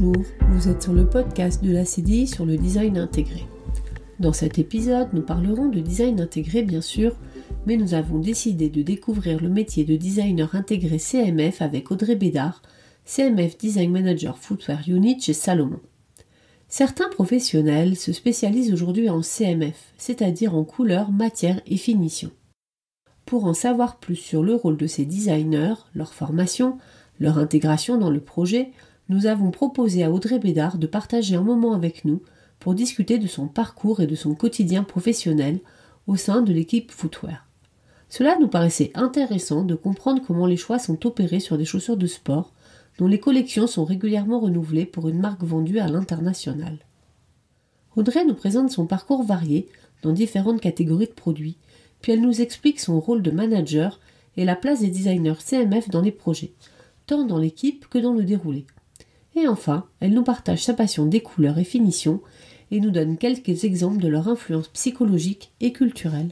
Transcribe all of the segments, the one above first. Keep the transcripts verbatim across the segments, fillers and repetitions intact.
Bonjour, vous êtes sur le podcast de l'A C D I sur le design intégré. Dans cet épisode, nous parlerons de design intégré bien sûr, mais nous avons décidé de découvrir le métier de designer intégré C M F avec Audrey Bédard, C M F Design Manager Footwear Unit chez Salomon. Certains professionnels se spécialisent aujourd'hui en C M F, c'est-à-dire en couleur, matière et finition. Pour en savoir plus sur le rôle de ces designers, leur formation, leur intégration dans le projet, nous avons proposé à Audrey Bédard de partager un moment avec nous pour discuter de son parcours et de son quotidien professionnel au sein de l'équipe footwear. Cela nous paraissait intéressant de comprendre comment les choix sont opérés sur des chaussures de sport dont les collections sont régulièrement renouvelées pour une marque vendue à l'international. Audrey nous présente son parcours varié dans différentes catégories de produits, puis elle nous explique son rôle de manager et la place des designers C M F dans les projets, tant dans l'équipe que dans le déroulé. Et enfin, elle nous partage sa passion des couleurs et finitions et nous donne quelques exemples de leur influence psychologique et culturelle.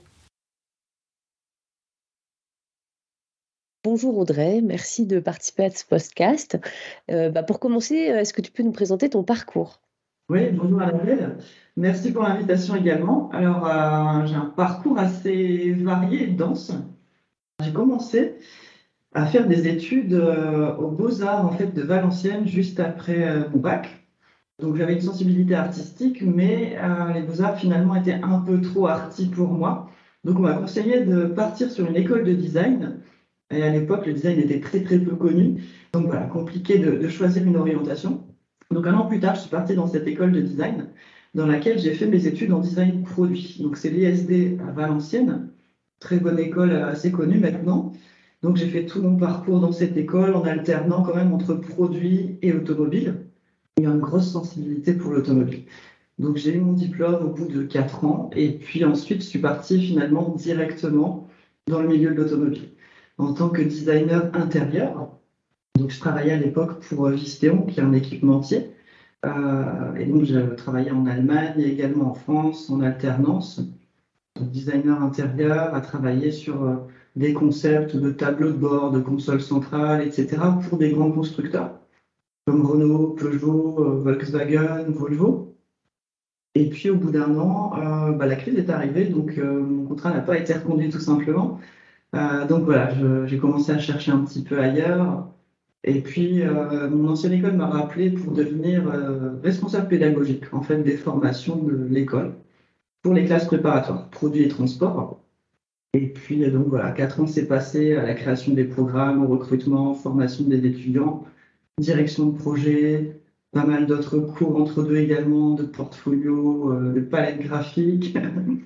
Bonjour Audrey, merci de participer à ce podcast. Euh, bah pour commencer, est-ce que tu peux nous présenter ton parcours ? Oui, bonjour Annabelle. Merci pour l'invitation également. Alors, euh, j'ai un parcours assez varié et dense. J'ai commencé à faire des études euh, aux Beaux-Arts en fait, de Valenciennes juste après euh, mon bac. Donc, j'avais une sensibilité artistique, mais euh, les Beaux-Arts finalement étaient un peu trop arty pour moi. Donc, on m'a conseillé de partir sur une école de design. Et à l'époque, le design était très très peu connu. Donc, voilà, compliqué de, de choisir une orientation. Donc, un an plus tard, je suis partie dans cette école de design dans laquelle j'ai fait mes études en design produit. Donc, c'est l'I S D à Valenciennes, très bonne école assez connue maintenant. Donc, j'ai fait tout mon parcours dans cette école en alternant quand même entre produit et automobile. Il y a une grosse sensibilité pour l'automobile. Donc, j'ai eu mon diplôme au bout de quatre ans et puis ensuite, je suis partie finalement directement dans le milieu de l'automobile en tant que designer intérieur. Donc, je travaillais à l'époque pour Visteon, qui est un équipementier. Euh, et donc, j'ai travaillé en Allemagne et également en France en alternance. Donc, designer intérieur, à travailler sur euh, des concepts de tableaux de bord, de consoles centrales, et cetera pour des grands constructeurs comme Renault, Peugeot, euh, Volkswagen, Volvo. Et puis, au bout d'un an, euh, bah, la crise est arrivée, donc euh, mon contrat n'a pas été reconduit tout simplement. Euh, donc voilà, je, j'ai commencé à chercher un petit peu ailleurs. Et puis, euh, mon ancienne école m'a rappelé pour devenir euh, responsable pédagogique, en fait, des formations de l'école pour les classes préparatoires, produits et transports. Et puis, donc voilà, quatre ans s'est passé à la création des programmes, au recrutement, formation des étudiants, direction de projet, pas mal d'autres cours entre deux également, de portfolio, euh, de palette graphique.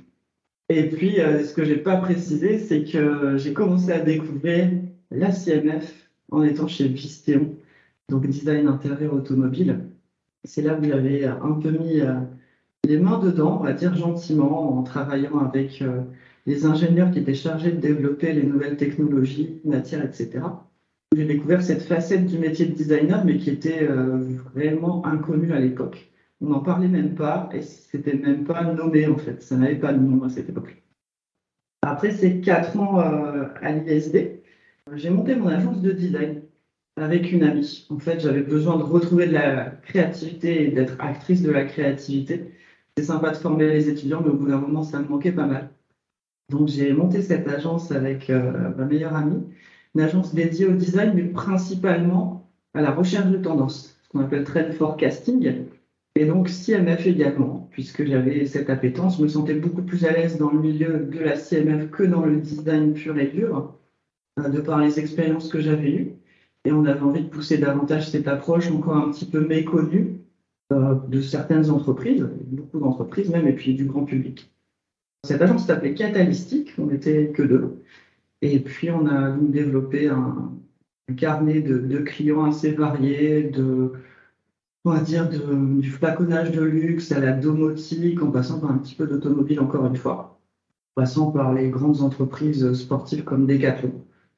Et puis, euh, ce que j'ai pas précisé, c'est que j'ai commencé à découvrir la C M F en étant chez Visteon, donc design intérieur automobile. C'est là où j'avais un peu mis euh, les mains dedans, on va dire gentiment, en travaillant avec euh, les ingénieurs qui étaient chargés de développer les nouvelles technologies, matières, et cetera. J'ai découvert cette facette du métier de designer, mais qui était euh, vraiment inconnue à l'époque. On n'en parlait même pas et c'était même pas nommé en fait. Ça n'avait pas de nom à cette époque. Après ces quatre ans euh, à l'I S D, j'ai monté mon agence de design avec une amie. En fait, j'avais besoin de retrouver de la créativité et d'être actrice de la créativité. C'est sympa de former les étudiants, mais au bout d'un moment, ça me manquait pas mal. Donc, j'ai monté cette agence avec euh, ma meilleure amie, une agence dédiée au design, mais principalement à la recherche de tendances, ce qu'on appelle trend forecasting. Et donc, C M F également, puisque j'avais cette appétence. Je me sentais beaucoup plus à l'aise dans le milieu de la C M F que dans le design pur et dur, de par les expériences que j'avais eues. Et on avait envie de pousser davantage cette approche encore un petit peu méconnue euh, de certaines entreprises, beaucoup d'entreprises même, et puis du grand public. Cette agence s'appelait Catalystic, on n'était que deux. Et puis, on a donc développé un, un carnet de, de clients assez variés, de on va dire de, du flaconnage de luxe à la domotique, en passant par un petit peu d'automobile encore une fois, en passant par les grandes entreprises sportives comme Decathlon.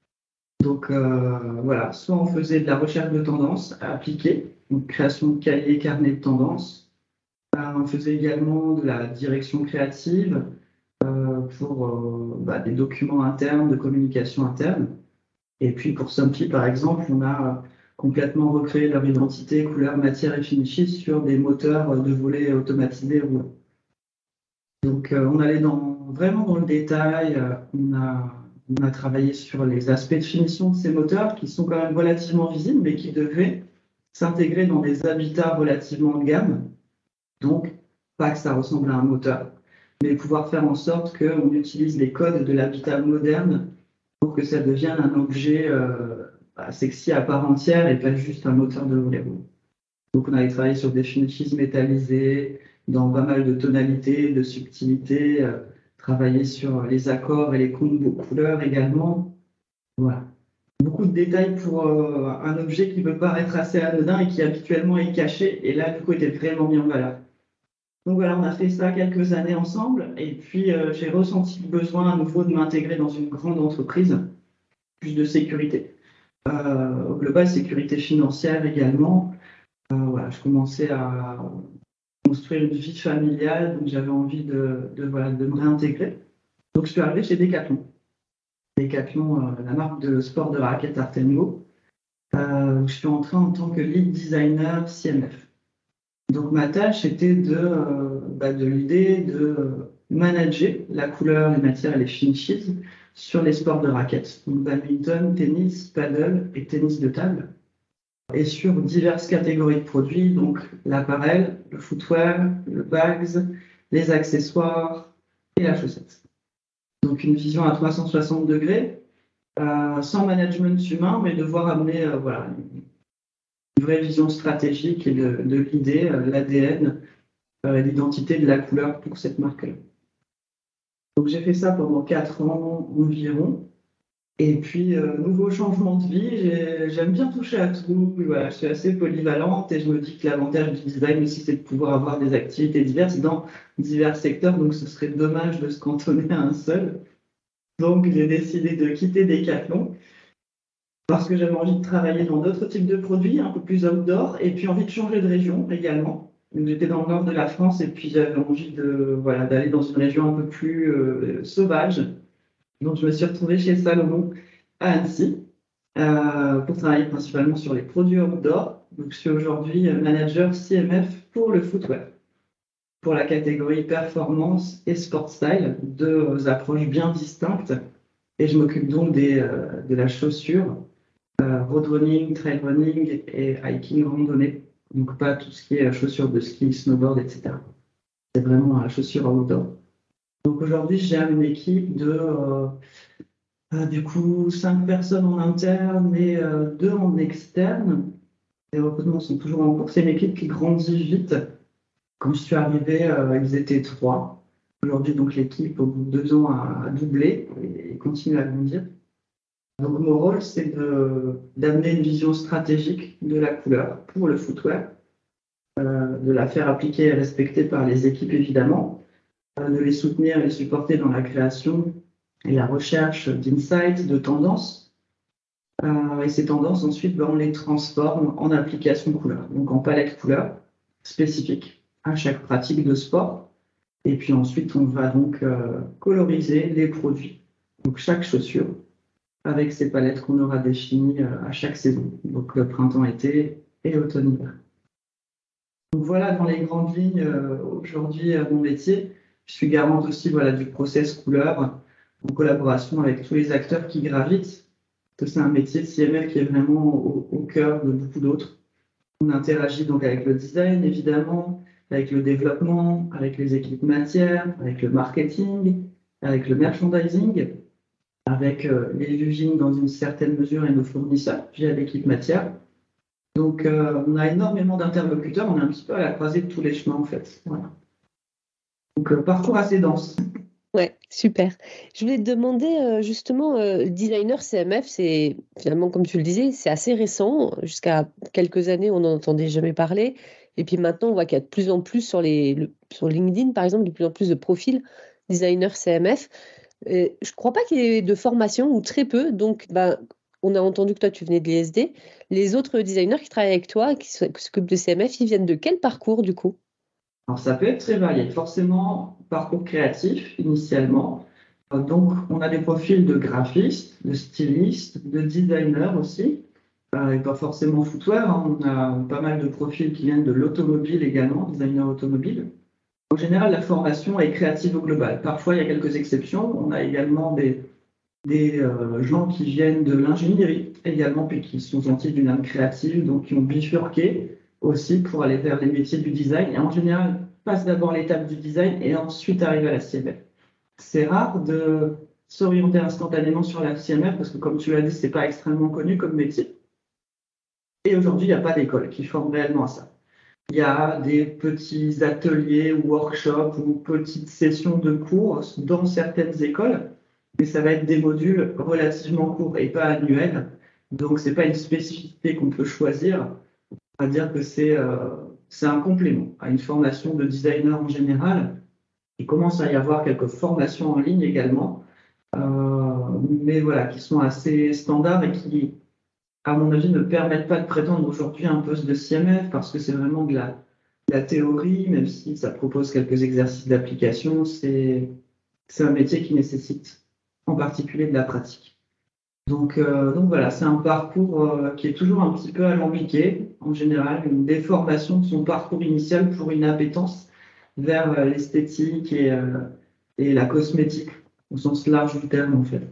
Donc euh, voilà, soit on faisait de la recherche de tendances appliquée, donc création de cahiers, carnets de tendances. Euh, on faisait également de la direction créative euh, pour euh, bah, des documents internes, de communication interne. Et puis pour Somfy, par exemple, on a complètement recréer leur identité, couleur, matière et finishes sur des moteurs de volets automatisés roulants. Donc, euh, on allait dans, vraiment dans le détail. Euh, on a, on a travaillé sur les aspects de finition de ces moteurs qui sont quand même relativement visibles, mais qui devaient s'intégrer dans des habitats relativement haut de gamme. Donc, pas que ça ressemble à un moteur, mais pouvoir faire en sorte qu'on utilise les codes de l'habitat moderne pour que ça devienne un objet euh, sexy à part entière et pas juste un moteur de volet roulant. Donc, on avait travaillé sur des finishes métallisés, dans pas mal de tonalités, de subtilités, euh, travailler sur les accords et les combos couleurs également. Voilà. Beaucoup de détails pour euh, un objet qui peut paraître assez anodin et qui habituellement est caché, et là, du coup, était vraiment mis en valeur. Donc voilà, on a fait ça quelques années ensemble, et puis euh, j'ai ressenti le besoin à nouveau de m'intégrer dans une grande entreprise, plus de sécurité. Euh, au global, sécurité financière également. Euh, voilà, je commençais à construire une vie familiale, donc j'avais envie de, de, voilà, de me réintégrer. Donc je suis arrivé chez Decathlon. Decathlon, euh, la marque de sport de raquettes Artengo. Euh, je suis entré en tant que lead designer C M F. Donc ma tâche était de, euh, bah, de l'idée de manager la couleur, les matières et les finishes sur les sports de raquettes. Donc badminton, tennis, paddle et tennis de table. Et sur diverses catégories de produits, donc l'appareil, le footwear, le bags, les accessoires et la chaussette. Donc une vision à trois cent soixante degrés, euh, sans management humain, mais devoir amener euh, voilà, une vraie vision stratégique et de, de l'idée, euh, l'A D N euh, et l'identité de la couleur pour cette marque-là. Donc j'ai fait ça pendant quatre ans environ. Et puis, euh, nouveau changement de vie, j'aime bien toucher à tout. Voilà, je suis assez polyvalente et je me dis que l'avantage du design aussi, c'est de pouvoir avoir des activités diverses dans divers secteurs. Donc, ce serait dommage de se cantonner à un seul. Donc, j'ai décidé de quitter Decathlon parce que j'avais envie de travailler dans d'autres types de produits, un peu plus outdoor, et puis envie de changer de région également. J'étais dans le nord de la France et puis j'avais envie de, voilà, d'aller dans une région un peu plus euh, sauvage. Donc, je me suis retrouvée chez Salomon à Annecy euh, pour travailler principalement sur les produits outdoor. Donc, je suis aujourd'hui manager C M F pour le footwear, pour la catégorie performance et sport style, deux approches bien distinctes. Et je m'occupe donc des, euh, de la chaussure, euh, road running, trail running et hiking randonnée. Donc, pas tout ce qui est chaussures de ski, snowboard, et cetera. C'est vraiment la chaussure outdoor. Donc aujourd'hui, j'ai une équipe de euh, euh, du coup cinq personnes en interne et euh, deux en externe. Les recrutements sont toujours en cours. C'est une équipe qui grandit vite. Quand je suis arrivé, euh, ils étaient trois. Aujourd'hui, donc l'équipe, au bout de deux ans, a, a doublé et, et continue à grandir. Donc mon rôle, c'est de, d'amener une vision stratégique de la couleur pour le footwear, euh, de la faire appliquer et respecter par les équipes évidemment, de les soutenir et les supporter dans la création et la recherche d'insights, de tendances. Euh, et ces tendances, ensuite, ben, on les transforme en application couleur, donc en palette couleur spécifique à chaque pratique de sport. Et puis ensuite, on va donc euh, coloriser les produits, donc chaque chaussure, avec ces palettes qu'on aura définies euh, à chaque saison, donc le printemps-été et automne-hiver. Donc voilà dans les grandes lignes euh, aujourd'hui euh, mon métier. Je suis garante aussi voilà, du process couleur en collaboration avec tous les acteurs qui gravitent. C'est un métier de C M F qui est vraiment au, au cœur de beaucoup d'autres. On interagit donc avec le design, évidemment, avec le développement, avec les équipes matières, avec le marketing, avec le merchandising, avec euh, les usines dans une certaine mesure et nos fournisseurs via l'équipe matière. Donc, euh, on a énormément d'interlocuteurs. On est un petit peu à la croisée de tous les chemins, en fait. Voilà. Donc, euh, parcours assez dense. Ouais, super. Je voulais te demander euh, justement, euh, designer C M F, c'est finalement, comme tu le disais, c'est assez récent. Jusqu'à quelques années, on n'en entendait jamais parler. Et puis maintenant, on voit qu'il y a de plus en plus sur, les, le, sur LinkedIn, par exemple, de plus en plus de profils designer C M F. Et je ne crois pas qu'il y ait de formation ou très peu. Donc, bah, on a entendu que toi, tu venais de l'E S D. Les autres designers qui travaillent avec toi, qui s'occupent de C M F, ils viennent de quel parcours du coup? Alors, ça peut être très varié. Forcément, parcours créatif initialement. Donc, on a des profils de graphistes, de stylistes, de designers aussi. euh, et pas forcément footwear, hein. On a pas mal de profils qui viennent de l'automobile également, designers automobiles. En général, la formation est créative au global. Parfois, il y a quelques exceptions. On a également des, des euh, gens qui viennent de l'ingénierie également, puis qui sont sentis d'une âme créative, donc qui ont bifurqué aussi pour aller vers les métiers du design. Et en général, passent d'abord l'étape du design et ensuite arrivent à la C M F. C'est rare de s'orienter instantanément sur la C M F parce que, comme tu l'as dit, c'est pas extrêmement connu comme métier. Et aujourd'hui, il n'y a pas d'école qui forme réellement à ça. Il y a des petits ateliers ou workshops ou petites sessions de cours dans certaines écoles, mais ça va être des modules relativement courts et pas annuels. Donc, ce n'est pas une spécificité qu'on peut choisir. On va dire que c'est euh, c'est un complément à une formation de designer en général. Il commence à y avoir quelques formations en ligne également, euh, mais voilà, qui sont assez standards et qui, à mon avis, ne permettent pas de prétendre aujourd'hui à un poste de C M F parce que c'est vraiment de la, de la théorie, même si ça propose quelques exercices d'application, c'est c'est un métier qui nécessite en particulier de la pratique. Donc, euh, donc voilà, c'est un parcours euh, qui est toujours un petit peu alambiqué, en général, une déformation de son parcours initial pour une appétence vers euh, l'esthétique et, euh, et la cosmétique, au sens large du terme en fait.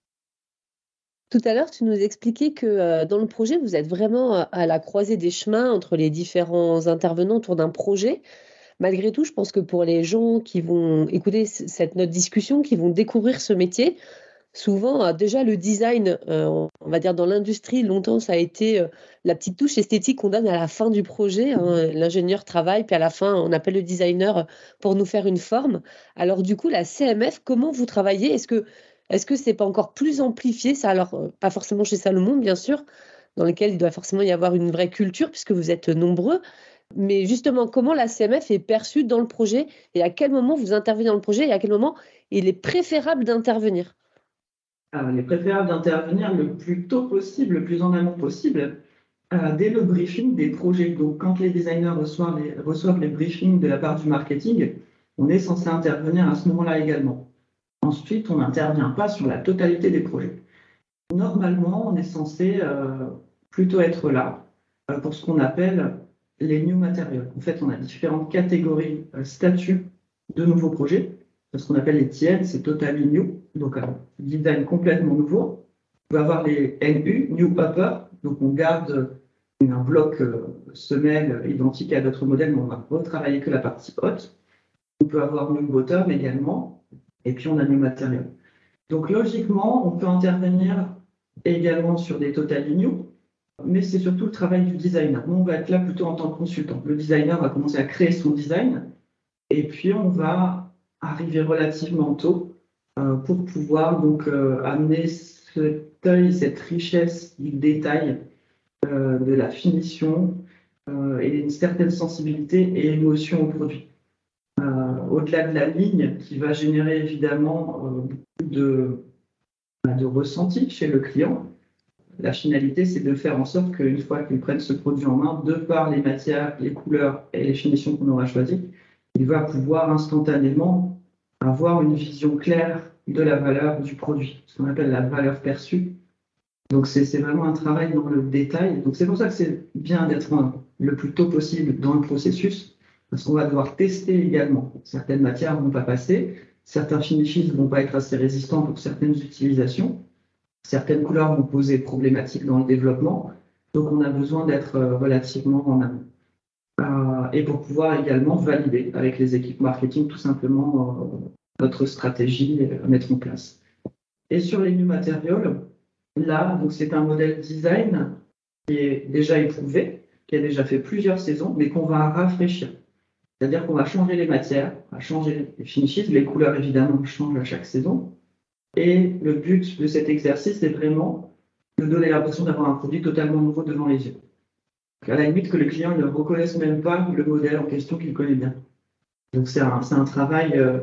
Tout à l'heure, tu nous expliquais que euh, dans le projet, vous êtes vraiment à, à la croisée des chemins entre les différents intervenants autour d'un projet. Malgré tout, je pense que pour les gens qui vont écouter c- cette notre discussion, qui vont découvrir ce métier, souvent, euh, déjà le design, euh, on, on va dire dans l'industrie, longtemps, ça a été euh, la petite touche esthétique qu'on donne à la fin du projet, hein. L'ingénieur travaille, puis à la fin, on appelle le designer pour nous faire une forme. Alors du coup, la C M F, comment vous travaillez? Est-ce que est-ce que c'est pas encore plus amplifié ça? Alors, euh, pas forcément chez Salomon, bien sûr, dans lequel il doit forcément y avoir une vraie culture, puisque vous êtes nombreux. Mais justement, comment la C M F est perçue dans le projet et à quel moment vous intervenez dans le projet et à quel moment il est préférable d'intervenir? Alors, il est préférable d'intervenir le plus tôt possible, le plus en amont possible, euh, dès le briefing des projets. Donc, quand les designers reçoivent les, reçoivent les briefings de la part du marketing, on est censé intervenir à ce moment-là également. Ensuite, on n'intervient pas sur la totalité des projets. Normalement, on est censé euh, plutôt être là euh, pour ce qu'on appelle les new materials. En fait, on a différentes catégories, euh, statuts de nouveaux projets. Ce qu'on appelle les T N, c'est Totally New, donc un design complètement nouveau. On peut avoir les N U, New Upper, donc on garde un bloc euh, semelle identique à d'autres modèles, mais on va retravailler que la partie haute. On peut avoir New Bottom également, et puis on a New Material. Donc logiquement, on peut intervenir également sur des Totally New, mais c'est surtout le travail du designer. Nous, on va être là plutôt en tant que consultant. Le designer va commencer à créer son design, et puis on va arriver relativement tôt euh, pour pouvoir donc euh, amener cet œil, cette richesse du détail, euh, de la finition euh, et une certaine sensibilité et émotion au produit. Euh, au-delà de la ligne qui va générer évidemment euh, beaucoup de, de ressenti chez le client, la finalité c'est de faire en sorte qu'une fois qu'il prenne ce produit en main, de par les matières, les couleurs et les finitions qu'on aura choisies, il va pouvoir instantanément avoir une vision claire de la valeur du produit, ce qu'on appelle la valeur perçue. Donc c'est c'est vraiment un travail dans le détail. Donc c'est pour ça que c'est bien d'être le plus tôt possible dans le processus, parce qu'on va devoir tester également. Certaines matières ne vont pas passer, certains finishes ne vont pas être assez résistants pour certaines utilisations, certaines couleurs vont poser problématiques dans le développement. Donc on a besoin d'être relativement en amont. Euh, et pour pouvoir également valider avec les équipes marketing tout simplement euh, notre stratégie à mettre en place. Et sur les new materials, là, donc c'est un modèle design qui est déjà éprouvé, qui a déjà fait plusieurs saisons, mais qu'on va rafraîchir. C'est-à-dire qu'on va changer les matières, on va changer les finishes, les couleurs évidemment changent à chaque saison. Et le but de cet exercice est vraiment de donner l'impression d'avoir un produit totalement nouveau devant les yeux. À la limite que les clients ne reconnaissent même pas le modèle en question qu'ils connaissent bien. Donc c'est un, c'est un travail euh,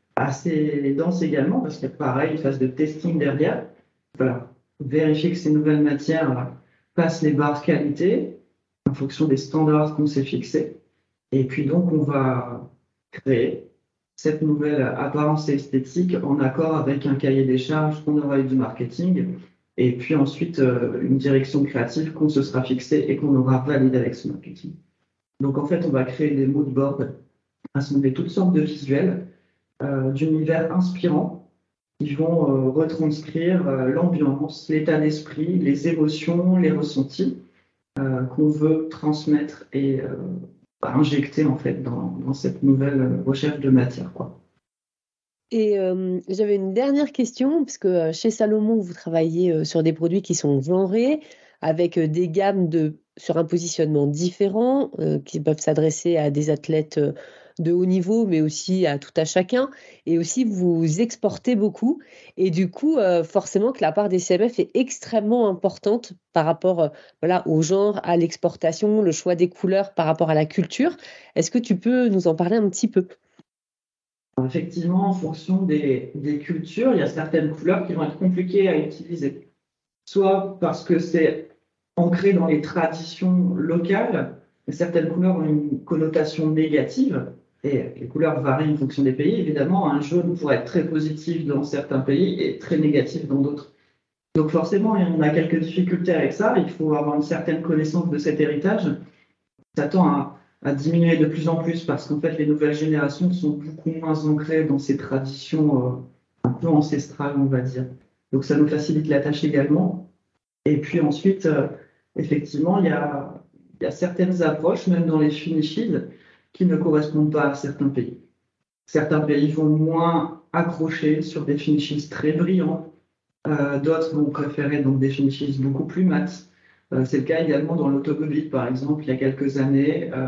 assez dense également, parce qu'il y a pareil une phase de testing derrière. Voilà, vérifier que ces nouvelles matières là, passent les barres qualité en fonction des standards qu'on s'est fixés. Et puis donc on va créer cette nouvelle apparence esthétique en accord avec un cahier des charges qu'on aura eu du marketing Et puis ensuite, euh, une direction créative qu'on se sera fixée et qu'on aura validée avec ce marketing. Donc en fait, on va créer des mood boards, assembler toutes sortes de visuels euh, d'univers inspirants qui vont euh, retranscrire euh, l'ambiance, l'état d'esprit, les émotions, les ressentis euh, qu'on veut transmettre et euh, injecter en fait dans, dans cette nouvelle recherche de matière, quoi. Et euh, j'avais une dernière question, parce que euh, chez Salomon, vous travaillez euh, sur des produits qui sont genrés, avec euh, des gammes de, sur un positionnement différent, euh, qui peuvent s'adresser à des athlètes euh, de haut niveau, mais aussi à tout à chacun. Et aussi, vous exportez beaucoup. Et du coup, euh, forcément que la part des C M F est extrêmement importante par rapport euh, voilà, au genre, à l'exportation, le choix des couleurs par rapport à la culture. Est-ce que tu peux nous en parler un petit peu? Effectivement, en fonction des, des cultures, il y a certaines couleurs qui vont être compliquées à utiliser. Soit parce que c'est ancré dans les traditions locales, et certaines couleurs ont une connotation négative, et les couleurs varient en fonction des pays. Évidemment, un jaune pourrait être très positif dans certains pays et très négatif dans d'autres. Donc forcément, on a quelques difficultés avec ça. Il faut avoir une certaine connaissance de cet héritage. Ça tend à, à diminuer de plus en plus parce qu'en fait, les nouvelles générations sont beaucoup moins ancrées dans ces traditions euh, un peu ancestrales, on va dire. Donc ça nous facilite la tâche également. Et puis ensuite, euh, effectivement, il y a, il y a certaines approches, même dans les finishes, qui ne correspondent pas à certains pays. Certains pays vont moins accrocher sur des finishes très brillants. Euh, d'autres vont préférer donc des finishes beaucoup plus mat. Euh, c'est le cas également dans l'automobile, par exemple. Il y a quelques années, euh,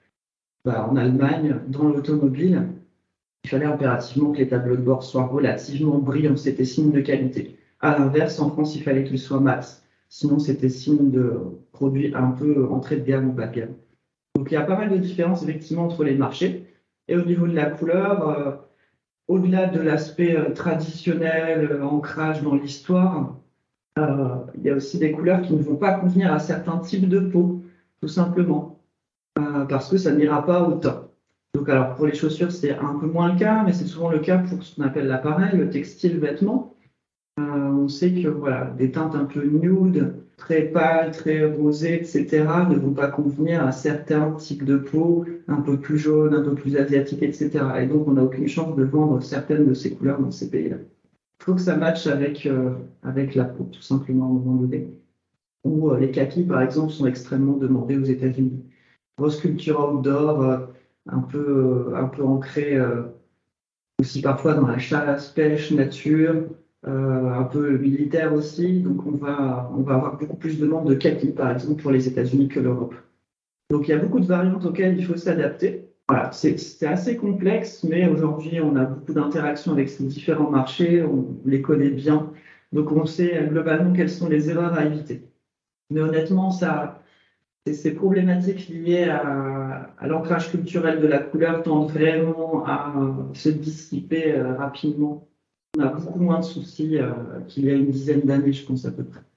bah, en Allemagne, dans l'automobile, il fallait impérativement que les tableaux de bord soient relativement brillants. C'était signe de qualité. À l'inverse, en France, il fallait qu'ils soient mat. Sinon, c'était signe de produit un peu entrée de gamme ou bas de gamme. Donc, il y a pas mal de différences effectivement entre les marchés. Et au niveau de la couleur, euh, au-delà de l'aspect euh, traditionnel, euh, ancrage dans l'histoire, euh, il y a aussi des couleurs qui ne vont pas convenir à certains types de peau, tout simplement, euh, parce que ça n'ira pas autant. Donc, alors pour les chaussures, c'est un peu moins le cas, mais c'est souvent le cas pour ce qu'on appelle l'appareil, le textile, vêtement. Euh, on sait que voilà, des teintes un peu nude, très pâles, très rosées, et cetera, ne vont pas convenir à certains types de peau, un peu plus jaunes, un peu plus asiatiques, et cetera. Et donc, on n'a aucune chance de vendre certaines de ces couleurs dans ces pays-là. Il faut que ça matche avec, euh, avec la peau, tout simplement, à un moment donné. Ou euh, les kakis, par exemple, sont extrêmement demandés aux États-Unis. Grosse culture outdoor, euh, un peu, euh, un peu ancrée euh, aussi parfois dans la chasse, pêche, nature, euh, un peu militaire aussi. Donc on va, on va avoir beaucoup plus de demandes de kaki, par exemple, pour les États-Unis que l'Europe. Donc il y a beaucoup de variantes auxquelles il faut s'adapter. Voilà, c'est c'est assez complexe, mais aujourd'hui on a beaucoup d'interactions avec ces différents marchés, on les connaît bien. Donc on sait globalement quelles sont les erreurs à éviter. Mais honnêtement, ça, ces ces problématiques liées à, à l'ancrage culturel de la couleur tendent vraiment à euh, se dissiper euh, rapidement. On a beaucoup moins de soucis euh, qu'il y a une dizaine d'années, je pense à peu près.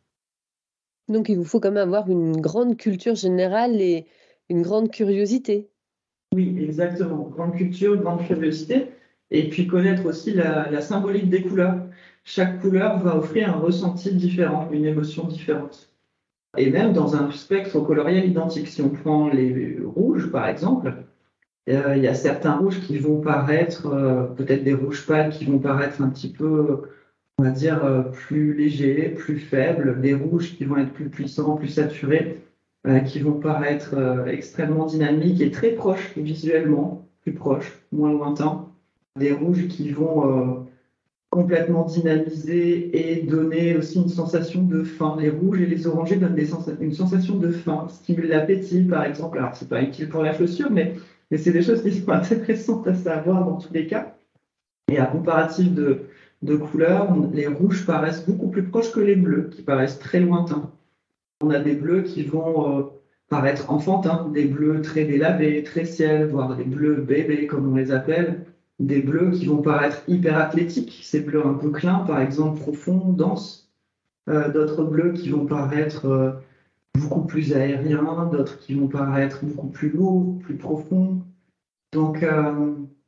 Donc, il vous faut quand même avoir une grande culture générale et une grande curiosité. Oui, exactement. Grande culture, grande curiosité, et puis connaître aussi la, la symbolique des couleurs. Chaque couleur va offrir un ressenti différent, une émotion différente. Et même dans un spectre coloriel identique. Si on prend les rouges, par exemple, euh, il y a certains rouges qui vont paraître, euh, peut-être des rouges pâles qui vont paraître un petit peu, on va dire, euh, plus légers, plus faibles, des rouges qui vont être plus puissants, plus saturés, euh, qui vont paraître euh, extrêmement dynamiques et très proches visuellement, plus proches, moins lointains. Des rouges qui vont euh, complètement dynamisé et donner aussi une sensation de faim. Les rouges et les orangés donnent des sens une sensation de faim, stimulent l'appétit par exemple. Alors c'est pas utile pour la chaussure, mais, mais c'est des choses qui sont intéressantes à savoir dans tous les cas. Et à comparatif de, de couleurs, les rouges paraissent beaucoup plus proches que les bleus, qui paraissent très lointains. On a des bleus qui vont euh, paraître enfantins, des bleus très délavés, très ciel, voire des bleus bébés comme on les appelle, des bleus qui vont paraître hyper athlétiques, ces bleus un peu clins, par exemple profonds, denses, euh, d'autres bleus qui vont paraître euh, beaucoup plus aériens, d'autres qui vont paraître beaucoup plus lourds, plus profonds. Donc, euh,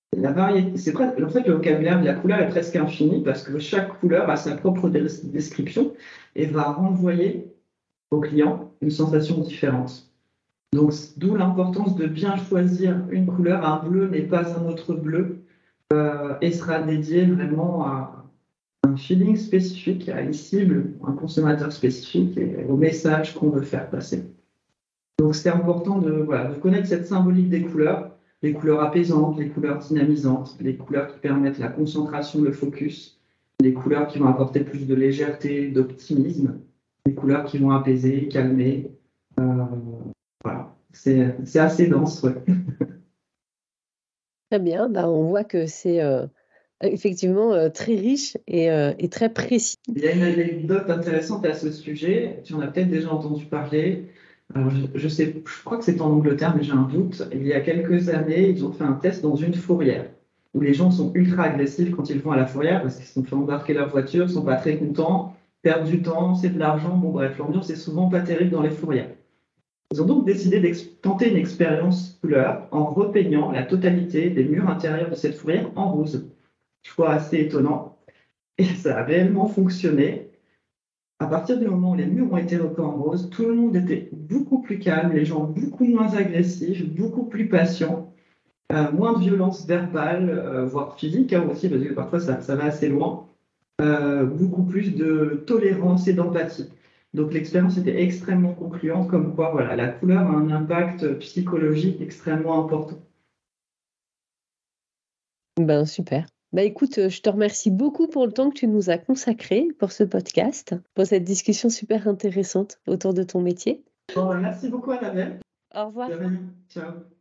La variété, c'est presque, en fait, le vocabulaire de la couleur est presque infini parce que chaque couleur a sa propre des- description et va renvoyer au client une sensation différente. Donc, d'où l'importance de bien choisir une couleur. Un bleu n'est pas un autre bleu euh, et sera dédié vraiment à un feeling spécifique, à une cible, un consommateur spécifique et au message qu'on veut faire passer. Donc, c'est important de, voilà, de connaître cette symbolique des couleurs, les couleurs apaisantes, les couleurs dynamisantes, les couleurs qui permettent la concentration, le focus, les couleurs qui vont apporter plus de légèreté, d'optimisme, les couleurs qui vont apaiser, calmer. Euh, voilà, c'est c'est assez dense. Ouais. Très bien, bah, on voit que c'est euh, effectivement euh, très riche et, euh, et très précis. Il y a une anecdote intéressante à ce sujet, tu en as peut-être déjà entendu parler. Alors, je, je sais, je crois que c'est en Angleterre, mais j'ai un doute. Il y a quelques années, ils ont fait un test dans une fourrière où les gens sont ultra agressifs quand ils vont à la fourrière parce qu'ils se sont fait embarquer leur voiture, ils sont pas très contents, perdent du temps, c'est de l'argent. Bon, bref, l'ambiance est souvent pas terrible dans les fourrières. Ils ont donc décidé de tenter une expérience couleur en repeignant la totalité des murs intérieurs de cette fourrière en rose. Choix assez étonnant. Et ça a réellement fonctionné. À partir du moment où les murs ont été repeints en rose, tout le monde était beaucoup plus calme, les gens beaucoup moins agressifs, beaucoup plus patients, euh, moins de violence verbale, euh, voire physique hein, aussi, parce que parfois ça, ça va assez loin, euh, beaucoup plus de tolérance et d'empathie. Donc l'expérience était extrêmement concluante, comme quoi voilà, la couleur a un impact psychologique extrêmement important. Ben, super. Bah, écoute, euh, je te remercie beaucoup pour le temps que tu nous as consacré pour ce podcast, pour cette discussion super intéressante autour de ton métier. Bon, merci beaucoup Annabelle. Au revoir. Ciao.